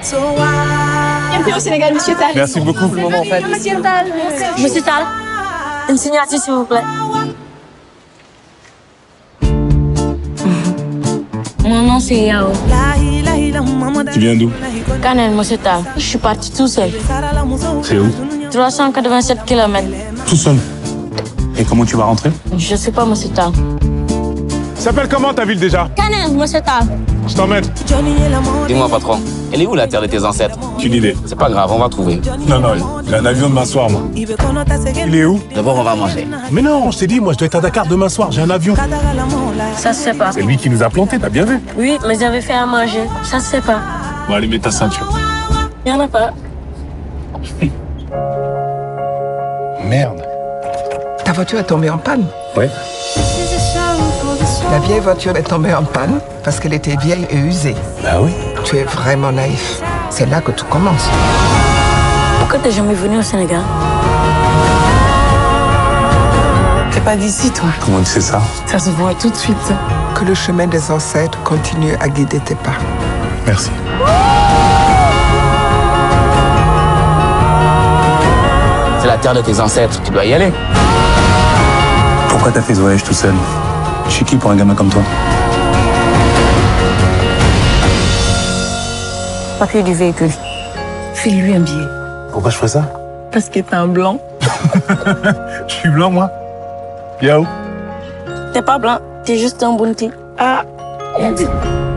Bienvenue au Sénégal, monsieur Tal. Merci beaucoup. Le moment, en fait. Monsieur Tal. Monsieur Tal, une signature, s'il vous plaît. Mon nom, c'est Yao. Tu viens d'où? Canel, monsieur Tal. Je suis parti tout seul. C'est où? 387 km. Tout seul. Et comment tu vas rentrer? Je sais pas, monsieur Tal. S'appelle comment ta ville déjà? Canel, monsieur Tal. Je t'emmène. Dis-moi, patron, elle est où la terre de tes ancêtres? Aucune idée. C'est pas grave, on va trouver. Non, j'ai un avion demain soir, moi. Il est où? D'abord, on va manger. Mais non, je t'ai dit, moi, je dois être à Dakar demain soir, j'ai un avion. Ça se sait pas. C'est lui qui nous a plantés, t'as bien vu? Oui, mais j'avais fait à manger. Ça se sait pas. Bon, allez, mets ta ceinture. Il y en a pas. Merde. Ta voiture est tombée en panne. Ouais. La vieille voiture est tombée en panne parce qu'elle était vieille et usée. Bah oui. Tu es vraiment naïf. C'est là que tout commence. Pourquoi t'es jamais venu au Sénégal? T'es pas d'ici, toi. Comment tu sais ça? Ça se voit tout de suite. Que le chemin des ancêtres continue à guider tes pas. Merci. C'est la terre de tes ancêtres, tu dois y aller. Pourquoi t'as fait ce voyage tout seul? Je suis qui pour un gamin comme toi? Papier du véhicule. File-lui un billet. Pourquoi je ferais ça? Parce que t'es un blanc. Je suis blanc, moi. Yao. T'es pas blanc, t'es juste un bounty. Ah.